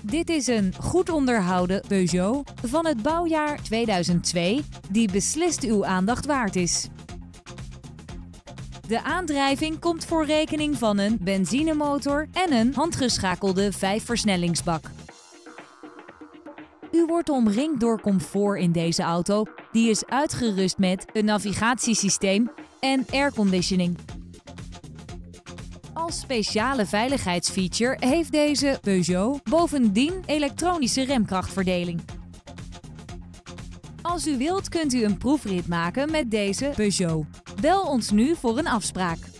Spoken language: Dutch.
Dit is een goed onderhouden Peugeot van het bouwjaar 2002 die beslist uw aandacht waard is. De aandrijving komt voor rekening van een benzinemotor en een handgeschakelde 5-versnellingsbak. U wordt omringd door comfort in deze auto, die is uitgerust met een navigatiesysteem en airconditioning. Als speciale veiligheidsfeature heeft deze Peugeot bovendien elektronische remkrachtverdeling. Als u wilt kunt u een proefrit maken met deze Peugeot. Bel ons nu voor een afspraak.